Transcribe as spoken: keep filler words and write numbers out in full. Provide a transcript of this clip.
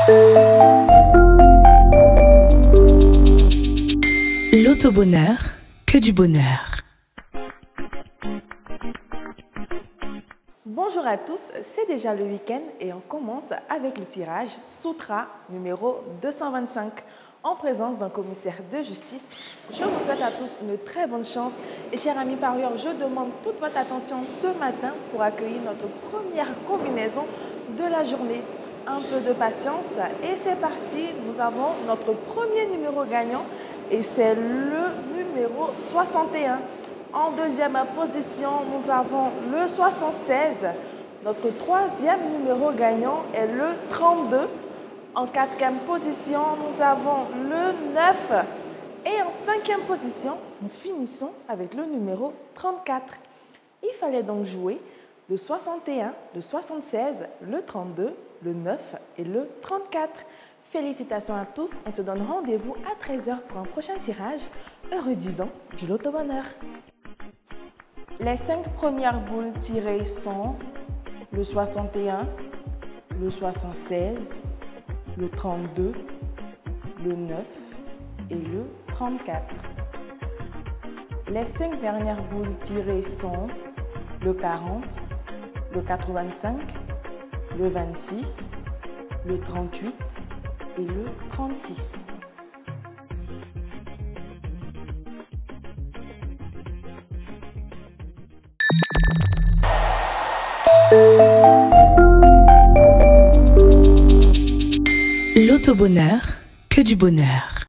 L'auto-bonheur, que du bonheur. Bonjour à tous, c'est déjà le week-end et on commence avec le tirage Soutra numéro deux cent vingt-cinq en présence d'un commissaire de justice. Je vous souhaite à tous une très bonne chance et chers amis parieurs, je demande toute votre attention ce matin pour accueillir notre première combinaison de la journée. Un peu de patience et c'est parti, nous avons notre premier numéro gagnant et c'est le numéro soixante et un. En deuxième position, nous avons le soixante-seize. Notre troisième numéro gagnant est le trente-deux. En quatrième position, nous avons le neuf. Et en cinquième position, nous finissons avec le numéro trente-quatre. Il fallait donc jouer le soixante et un, le soixante-seize, le trente-deux, le neuf et le trente-quatre. Félicitations à tous, on se donne rendez-vous à treize heures pour un prochain tirage. Heureux dix ans du Loto-Bonheur. Les cinq premières boules tirées sont le soixante et un, le soixante-seize, le trente-deux, le neuf et le trente-quatre. Les cinq dernières boules tirées sont le quarante, le quatre-vingt-cinq, le vingt-six, le trente-huit et le trente-six. L'auto-bonheur, que du bonheur.